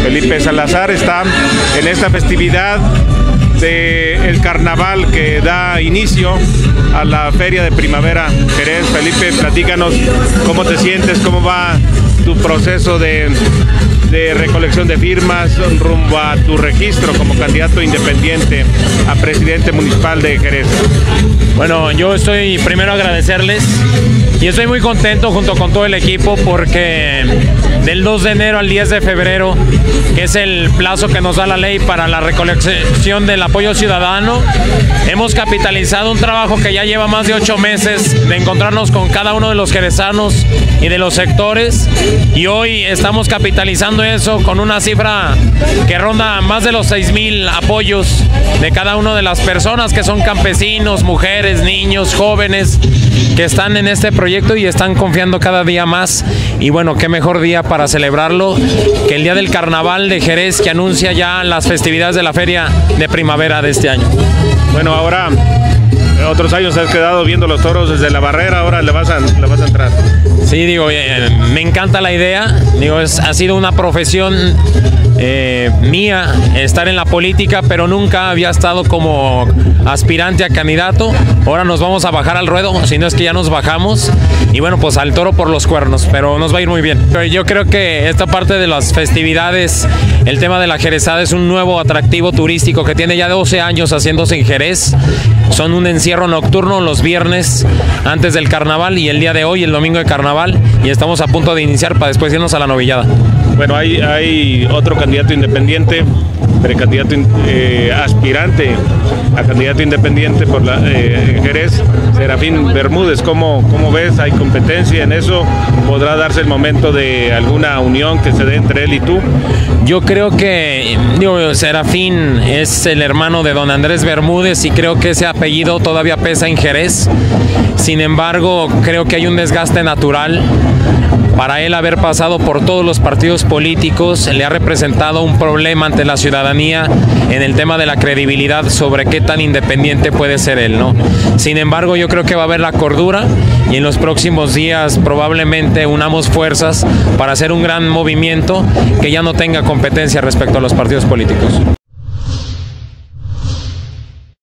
Felipe Salazar está en esta festividad del carnaval que da inicio a la Feria de Primavera Jerez. Felipe, platícanos cómo te sientes, cómo va tu proceso de recolección de firmas rumbo a tu registro como candidato independiente a presidente municipal de Jerez. Bueno, yo estoy primero a agradecerles y estoy muy contento junto con todo el equipo porque del 2 de enero al 10 de febrero, que es el plazo que nos da la ley para la recolección del apoyo ciudadano, hemos capitalizado un trabajo que ya lleva más de 8 meses de encontrarnos con cada uno de los jerezanos y de los sectores, y hoy estamos capitalizando eso con una cifra que ronda más de los 6,000 apoyos de cada una de las personas que son campesinos, mujeres, niños, jóvenes que están en este proyecto y están confiando cada día más. Y bueno, qué mejor día para celebrarlo que el día del carnaval de Jerez, que anuncia ya las festividades de la feria de primavera de este año. Bueno, ahora otros años has quedado viendo los toros desde la barrera, ahora le vas a entrar. Sí, digo, me encanta la idea, digo, ha sido una profesión mía estar en la política, pero nunca había estado como aspirante a candidato. Ahora nos vamos a bajar al ruedo, si no es que ya nos bajamos, y bueno, pues al toro por los cuernos, pero nos va a ir muy bien. Pero yo creo que esta parte de las festividades, el tema de la jerezada es un nuevo atractivo turístico que tiene ya 12 años haciéndose en Jerez. Son un encierro nocturno los viernes antes del carnaval y el día de hoy, el domingo de carnaval, y estamos a punto de iniciar para después irnos a la novillada. Bueno, hay otro candidato independiente, precandidato aspirante a candidato independiente por la Jerez, Serafín Bermúdez. ¿Cómo ves? ¿Hay competencia en eso? ¿Podrá darse el momento de alguna unión que se dé entre él y tú? Yo creo que Serafín es el hermano de don Andrés Bermúdez y creo que ese apellido todavía pesa en Jerez. Sin embargo, creo que hay un desgaste natural. Para él haber pasado por todos los partidos políticos le ha representado un problema ante la ciudadanía en el tema de la credibilidad sobre qué tan independiente puede ser él, ¿no? Sin embargo, yo creo que va a haber la cordura y en los próximos días probablemente unamos fuerzas para hacer un gran movimiento que ya no tenga competencia respecto a los partidos políticos.